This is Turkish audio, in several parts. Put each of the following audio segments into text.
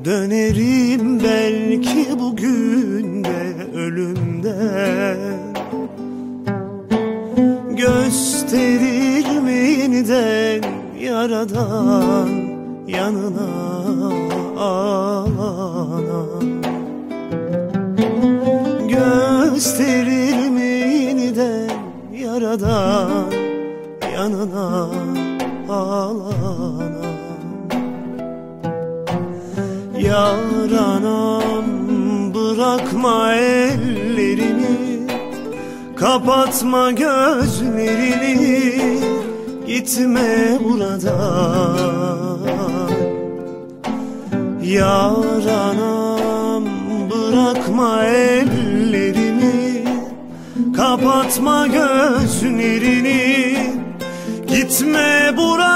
Dönerim belki bugün de ölümden, gösteririm yeniden yaradan yanına alana. Gösteririm yeniden yaradan yanına alana. Yaranam bırakma ellerini, kapatma gözlerini, gitme buradan. Yaranam bırakma ellerini, kapatma gözlerini, gitme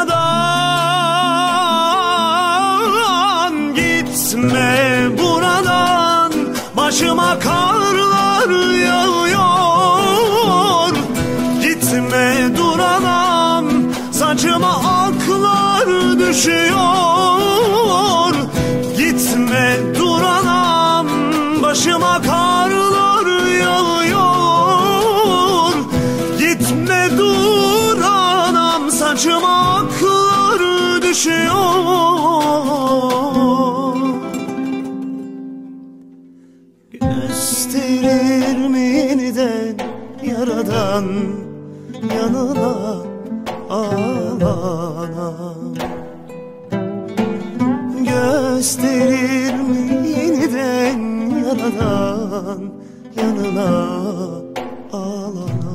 buradan, gitme buradan. Başıma karlar yağıyor, gitme duranam. Saçıma aklar düşüyor, gitme duranam. Başıma karlar yağıyor, gitme duranam. Saçıma aklar düşüyor. Gösteririm yeniden yaradan yanına alana. Gösteririm yeniden yaradan yanına alana.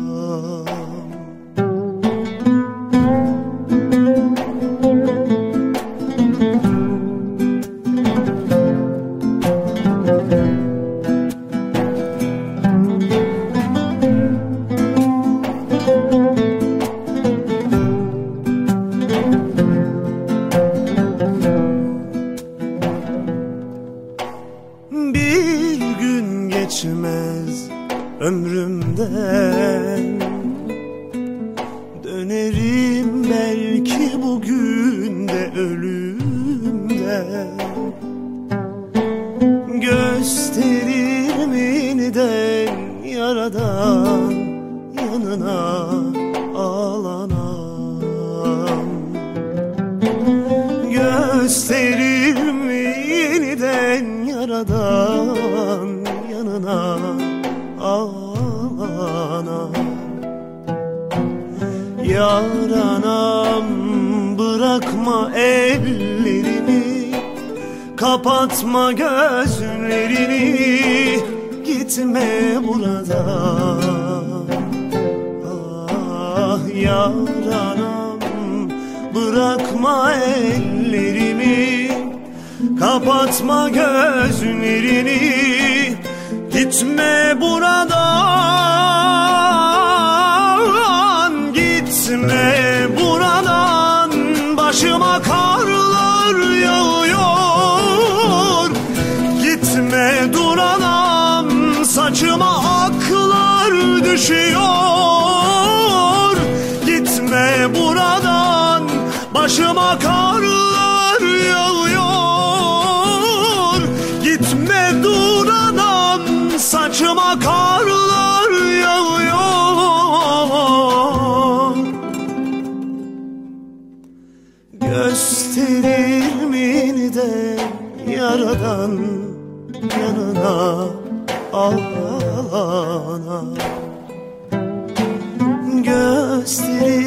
Bir gün geçmez ömrümden, dönerim belki bugün de ölümden. Gösteririm yeniden yaradan yanına alanam. Gösteririm yeniden yaradan yanına alana. Yaranam bırakma ellerini, kapatma gözlerini, gitme buradan. Ah yaranam bırakma ellerimi, kapatma gözlerini, gitme buradan, gitme buradan. Başıma karlar yağıyor, gitme duranam. Saçıma aklar düşüyor, gitme buradan. Başıma karlar yağıyor, gitme duranam. Saçıma karlar yağıyor. Gösteririm yeniden yaradan yanına alana. Gösteririm